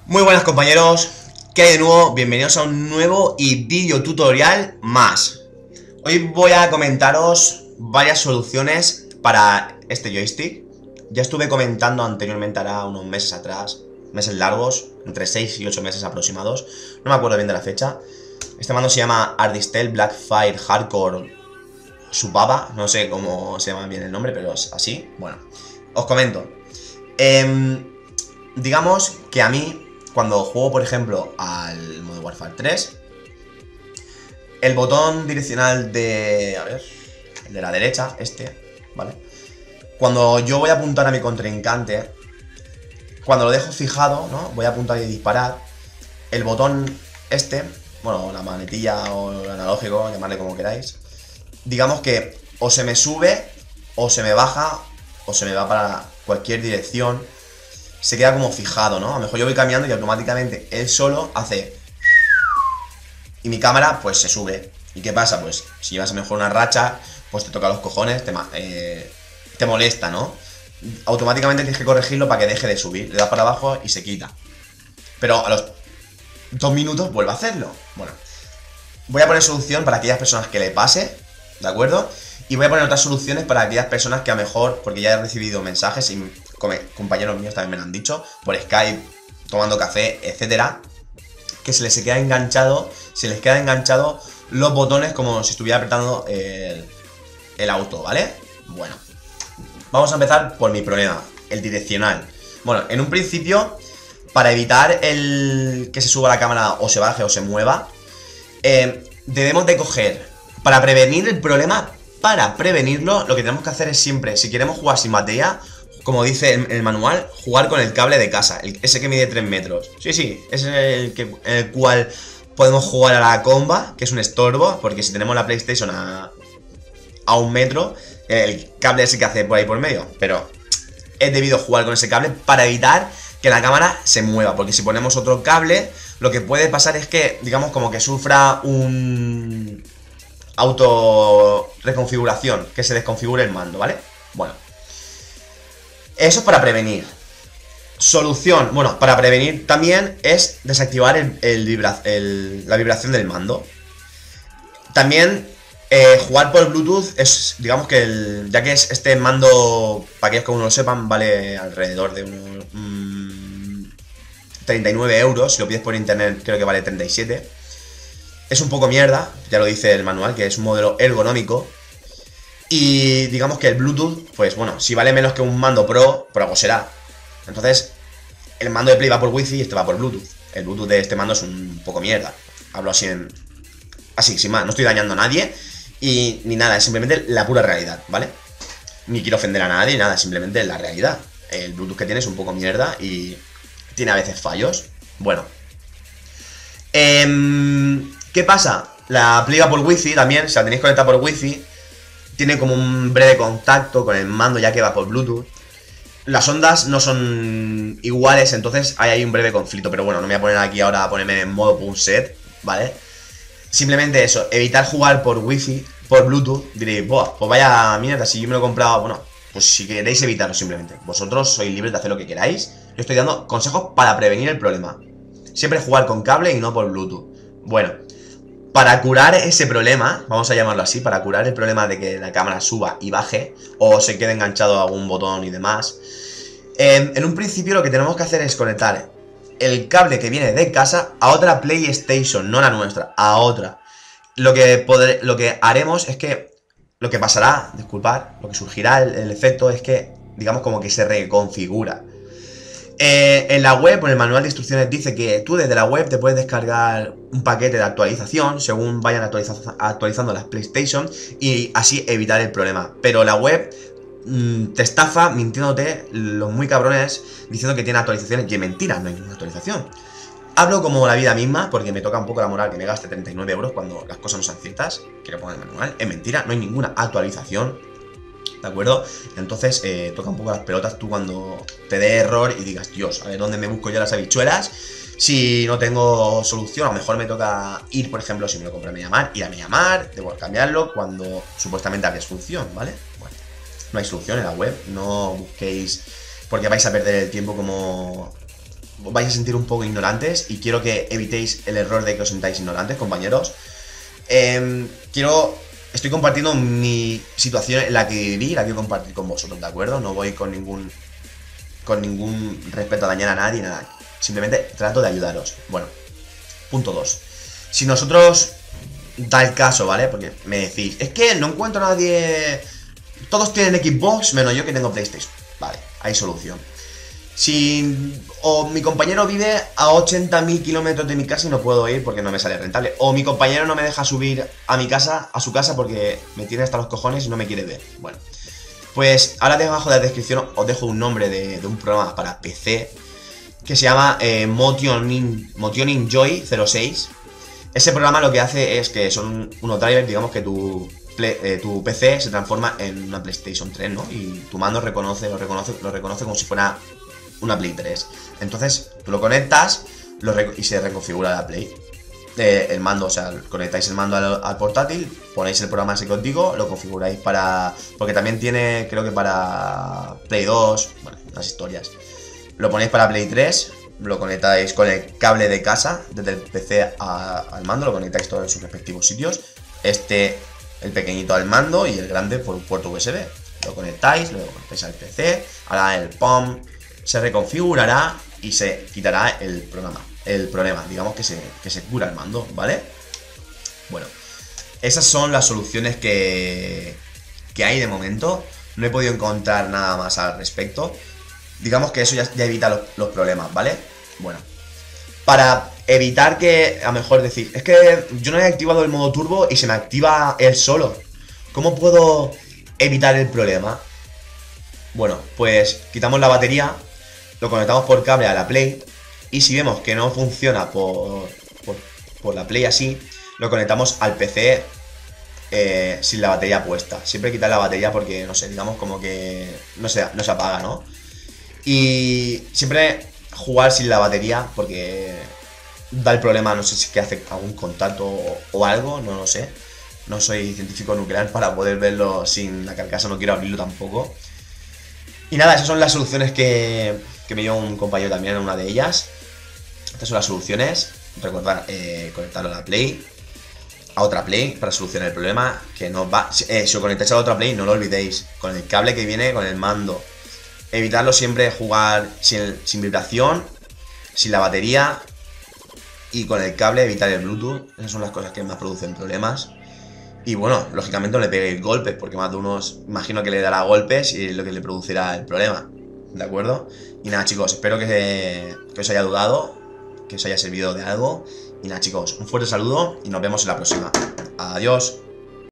Muy buenas compañeros, ¿qué hay de nuevo? Bienvenidos a un nuevo y vídeo tutorial más. Hoy voy a comentaros varias soluciones para este joystick. Ya estuve comentando anteriormente, hará unos meses atrás, meses largos, entre 6 y 8 meses aproximados. No me acuerdo bien de la fecha. Este mando se llama Ardistel Blackfire Hardcore Subaba, no sé cómo se llama bien el nombre, pero es así. Bueno, os comento. Digamos que a mí, cuando juego, por ejemplo, al Modern Warfare 3, el botón direccional de... A ver, el de la derecha, ¿vale? Cuando yo voy a apuntar a mi contrincante, cuando lo dejo fijado, ¿no? Voy a apuntar y disparar, el botón bueno, la manetilla o el analógico, llamadle como queráis, digamos que o se me sube, o se me baja, o se me va para cualquier dirección. Se queda como fijado, ¿no? A lo mejor yo voy cambiando y automáticamente él solo hace... Y mi cámara, pues, se sube. ¿Y qué pasa? Pues, si llevas a lo mejor una racha, pues te toca los cojones, te molesta, ¿no? Automáticamente tienes que corregirlo para que deje de subir. Le das para abajo y se quita. Pero a los 2 minutos vuelve a hacerlo. Bueno, voy a poner solución para aquellas personas que le pase, ¿de acuerdo? Y voy a poner otras soluciones para aquellas personas que a lo mejor, porque ya he recibido mensajes y compañeros míos también me lo han dicho, por Skype, tomando café, etcétera, que se les queda enganchado, los botones como si estuviera apretando el auto, ¿vale? Bueno, vamos a empezar por mi problema, el direccional. Bueno, en un principio, para evitar que se suba la cámara o se baje o se mueva, debemos de coger, para prevenir el problema, para prevenirlo, lo que tenemos que hacer es siempre, si queremos jugar sin batería, como dice el manual, jugar con el cable de casa, ese que mide 3 metros. Sí, ese es el cual podemos jugar a la comba, que es un estorbo, porque si tenemos la PlayStation a 1 metro, el cable ese que hace por ahí por medio. Pero es debido jugar con ese cable para evitar que la cámara se mueva, porque si ponemos otro cable, lo que puede pasar es que, digamos, como que sufra un auto reconfiguración, que se desconfigure el mando, ¿vale? Bueno, eso es para prevenir. Solución, bueno, para prevenir también es desactivar la vibración del mando. También jugar por Bluetooth es, digamos que ya que es este mando, para aquellos que aún no lo sepan, vale alrededor de unos 39 euros. Si lo pides por internet creo que vale 37. Es un poco mierda, ya lo dice el manual, que es un modelo ergonómico. Y digamos que el Bluetooth, pues bueno, si vale menos que un mando Pro, por algo será. Entonces, el mando de Play va por Wi-Fi y este va por Bluetooth. El Bluetooth de este mando es un poco mierda. Hablo así así, sin más, no estoy dañando a nadie y ni nada, es simplemente la pura realidad, ¿vale? Ni quiero ofender a nadie, nada, simplemente la realidad. El Bluetooth que tiene es un poco mierda y tiene a veces fallos. Bueno. ¿Qué pasa? La Play va por Wi-Fi también, si la tenéis conectada por Wi-Fi, tiene como un breve contacto con el mando ya que va por Bluetooth. Las ondas no son iguales, entonces hay ahí un breve conflicto. Pero bueno, no me voy a poner aquí ahora a ponerme en modo punset, ¿vale? Simplemente eso, evitar jugar por Wi-Fi, por Bluetooth. Diréis, buah, pues vaya mierda, si yo me lo he comprado. Bueno, pues si queréis evitarlo simplemente. Vosotros sois libres de hacer lo que queráis. Yo estoy dando consejos para prevenir el problema. Siempre jugar con cable y no por Bluetooth. Bueno, para curar ese problema, vamos a llamarlo así, para curar el problema de que la cámara suba y baje, o se quede enganchado a algún botón y demás, en un principio lo que tenemos que hacer es conectar el cable que viene de casa a otra PlayStation, no la nuestra, a otra. Lo que haremos es que, lo que pasará, disculpad, lo que surgirá el efecto es que, digamos, como que se reconfigura. En la web, en el manual de instrucciones dice que tú desde la web te puedes descargar un paquete de actualización según vayan actualizando las PlayStation y así evitar el problema. Pero la web te estafa mintiéndote los muy cabrones diciendo que tiene actualizaciones y es mentira, no hay ninguna actualización. Hablo como la vida misma porque me toca un poco la moral que me gaste 39 euros cuando las cosas no son ciertas, que lo ponga en el manual. Es mentira, no hay ninguna actualización. ¿De acuerdo? Entonces toca un poco las pelotas tú cuando te dé error y digas, Dios, a ver dónde me busco yo las habichuelas. Si no tengo solución, a lo mejor me toca ir, por ejemplo, si me lo compré a Mediamar, ir a Mediamar, debo cambiarlo cuando supuestamente había solución, ¿vale? Bueno, no hay solución en la web, no busquéis porque vais a perder el tiempo como vais a sentir un poco ignorantes y quiero que evitéis el error de que os sintáis ignorantes, compañeros. Estoy compartiendo mi situación en la que viví y la quiero compartir con vosotros, ¿de acuerdo? No voy con ningún respeto a dañar a nadie, nada. Simplemente trato de ayudaros. Bueno, punto 2. Si nosotros da el caso, ¿vale? Porque me decís, es que no encuentro a nadie. Todos tienen Xbox, menos yo que tengo PlayStation. Vale, hay solución. Si mi compañero vive a 80.000 kilómetros de mi casa y no puedo ir porque no me sale rentable. O mi compañero no me deja subir a mi casa, a su casa, porque me tiene hasta los cojones y no me quiere ver. Bueno, pues ahora debajo de la descripción os dejo un nombre de un programa para PC que se llama Motioning Joy 06. Ese programa lo que hace es que son unos drivers, digamos que tu PC se transforma en una PlayStation 3, ¿no? Y tu mando lo reconoce como si fuera una Play 3. Entonces tú lo conectas y se reconfigura la Play. El mando, o sea, conectáis el mando al portátil, ponéis el programa ese que os digo, lo configuráis para... Porque también tiene, creo que para Play 2, bueno, las historias. Lo ponéis para Play 3, lo conectáis con el cable de casa, desde el PC al mando, lo conectáis todos en sus respectivos sitios. El pequeñito al mando y el grande por un puerto USB. Lo conectáis al PC, ahora el POM se reconfigurará y se quitará el problema, digamos que se cura el mando, ¿vale? Bueno, esas son las soluciones que hay de momento. No he podido encontrar nada más al respecto. Digamos que eso ya evita los problemas, ¿vale? Bueno, para evitar que, a lo mejor decir, es que yo no he activado el modo turbo y se me activa él solo. ¿Cómo puedo evitar el problema? Bueno, pues quitamos la batería, lo conectamos por cable a la Play y si vemos que no funciona por la Play así, lo conectamos al PC sin la batería puesta. Siempre quitar la batería porque, no sé, digamos como que no se apaga, ¿no? Y siempre jugar sin la batería porque da el problema, no sé si es que hace algún contacto o algo, no lo sé. No soy científico nuclear para poder verlo sin la carcasa, no quiero abrirlo tampoco. Y nada, esas son las soluciones que me dio un compañero también en una de ellas. Estas son las soluciones. Recordad, conectarlo a la Play, a otra Play para solucionar el problema. Que no va. Si os conectáis a otra Play, no lo olvidéis. Con el cable que viene con el mando. Evitarlo siempre, jugar sin vibración, sin la batería y con el cable, evitar el Bluetooth. Esas son las cosas que más producen problemas. Y bueno, lógicamente no le peguéis golpes, porque más de unos, imagino que le dará golpes y es lo que le producirá el problema. ¿De acuerdo? Y nada, chicos, espero que os haya ayudado, que os haya servido de algo. Y nada, chicos, un fuerte saludo y nos vemos en la próxima. Adiós.